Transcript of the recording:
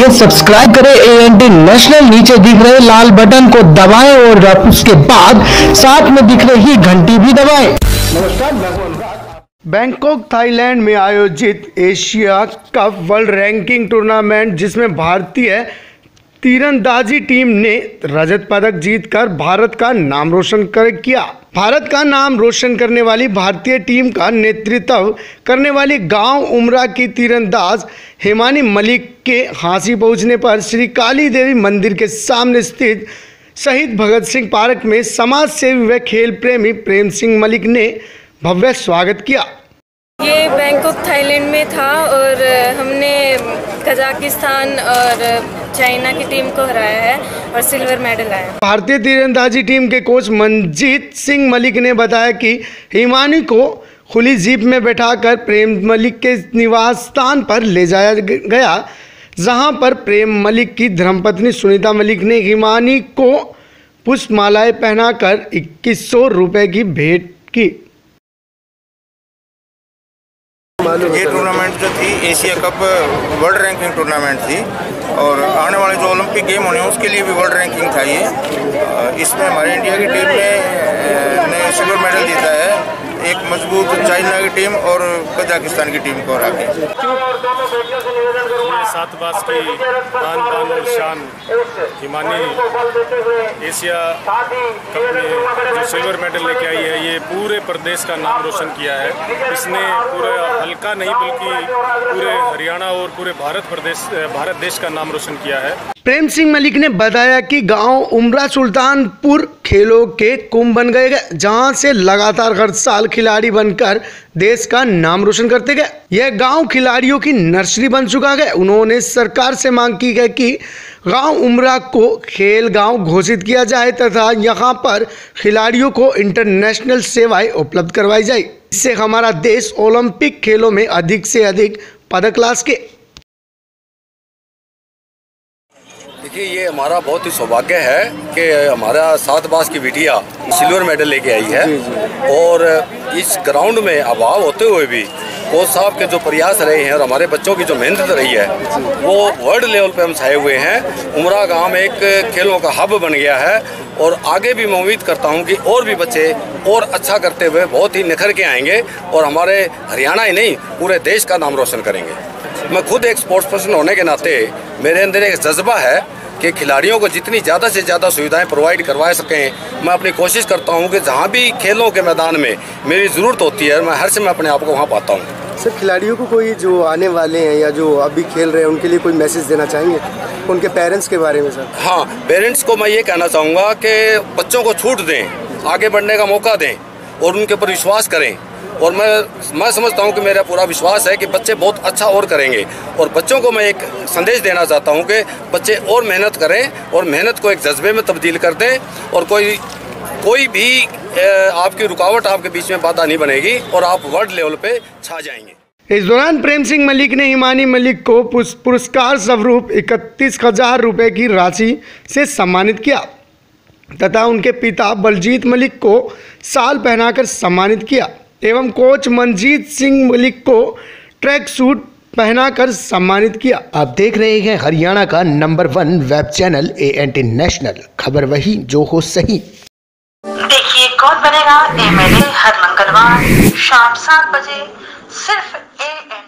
लिए सब्सक्राइब करें ANT national. नीचे दिख रहे लाल बटन को दबाएं और उसके बाद साथ में दिख रही घंटी भी दबाएं। नमस्कार। बैंकॉक थाईलैंड में आयोजित Asia cup world ranking tournament जिसमें भारतीय तीरंदाजी टीम ने रजत पदक जीतकर भारत का नाम रोशन किया। भारत का नाम रोशन करने वाली भारतीय टीम का नेतृत्व करने वाली गांव उमरा की तीरंदाज हिमानी मलिक के फांसी पहुंचने पर श्री काली देवी मंदिर के सामने स्थित शहीद भगत सिंह पार्क में समाज सेवी व खेल प्रेमी प्रेम सिंह मलिक ने भव्य स्वागत किया। ये बैंकॉक थाईलैंड में था और हमने कजाकिस्तान और चाइना की टीम को हराया है और सिल्वर मेडल आया। भारतीय तीरंदाजी टीम के कोच मनजीत सिंह मलिक ने बताया कि हिमानी को खुली जीप में बैठाकर प्रेम मलिक के निवास स्थान पर ले जाया गया, जहां पर प्रेम मलिक की धर्मपत्नी सुनीता मलिक ने हिमानी को पुष्पमालाएं पहनाकर 2100 रुपए की भेंट की। ये टूर्नामेंट जो थी Asia cup world ranking tournament थी और आने वाले जो ओलंपिक गेम होने हैं उसके लिए भी वर्ल्ड रैंकिंग था ये। इसमें हमारे इंडिया की टीम ने सिल्वर मेडल जीता है, एक मजबूत चाइना की टीम और कजाकिस्तान की टीम को हरा के। सातबाज की आन बान और शान हिमानी एशिया कप में जो सिल्वर मेडल लेके आई है, ये पूरे प्रदेश का नाम रोशन किया है। इसने पूरे हल्का नहीं बल्कि पूरे हरियाणा और पूरे भारत देश का नाम रोशन किया है। प्रेम सिंह मलिक ने बताया कि गांव उमरा सुल्तानपुर खेलों के कुंभ बन गए, जहां से लगातार हर साल खिलाड़ी बनकर देश का नाम रोशन करते गए। यह गांव खिलाड़ियों की नर्सरी बन चुका है। उन्होंने सरकार से मांग की है कि गांव उमरा को खेल गांव घोषित किया जाए तथा यहां पर खिलाड़ियों को इंटरनेशनल सेवाएं उपलब्ध करवाई जाए, इससे हमारा देश ओलंपिक खेलों में अधिक से अधिक पदक ला सके। देखिए, ये हमारा बहुत ही सौभाग्य है कि हमारा सातबाज की बिटिया सिल्वर मेडल लेके आई है और इस ग्राउंड में अभाव होते हुए भी कोच साहब के जो प्रयास रहे हैं और हमारे बच्चों की जो मेहनत रही है वो वर्ल्ड लेवल पे हम छाए हुए हैं। उमरा गांव में एक खेलों का हब बन गया है और आगे भी मैं उम्मीद करता हूं कि और भी बच्चे और अच्छा करते हुए बहुत ही निखर के आएंगे और हमारे हरियाणा ही नहीं पूरे देश का नाम रोशन करेंगे। मैं खुद एक स्पोर्ट्स पर्सन होने के नाते मेरे अंदर एक जज्बा है कि खिलाड़ियों को जितनी ज़्यादा से ज़्यादा सुविधाएं प्रोवाइड करवा सकें। मैं अपनी कोशिश करता हूं कि जहां भी खेलों के मैदान में मेरी ज़रूरत होती है मैं हर समय अपने आप को वहां पाता हूं। सर, खिलाड़ियों को कोई जो आने वाले हैं या जो अभी खेल रहे हैं उनके लिए कोई मैसेज देना चाहेंगे उनके पेरेंट्स के बारे में? सर हाँ, पेरेंट्स को मैं ये कहना चाहूँगा कि बच्चों को छूट दें, आगे बढ़ने का मौका दें और उनके ऊपर विश्वास करें। और मैं समझता हूं कि मेरा पूरा विश्वास है कि बच्चे बहुत अच्छा और करेंगे और बच्चों को मैं एक संदेश देना चाहता हूं कि बच्चे और मेहनत करें और मेहनत को एक जज्बे में तब्दील कर दें और कोई भी आपकी रुकावट आपके बीच में बाधा नहीं बनेगी और आप वर्ल्ड लेवल पे छा जाएंगे। इस दौरान प्रेम सिंह मलिक ने हिमानी मलिक को पुरस्कार स्वरूप 31,000 रुपए की राशि से सम्मानित किया तथा उनके पिता बलजीत मलिक को शाल पहनाकर सम्मानित किया एवं कोच मनजीत सिंह मलिक को ट्रैक सूट पहनाकर सम्मानित किया। आप देख रहे हैं हरियाणा का number 1 web channel ANT national, खबर वही जो हो सही। देखिए कौन बनेगा MLA हर मंगलवार शाम 7 बजे सिर्फ ANT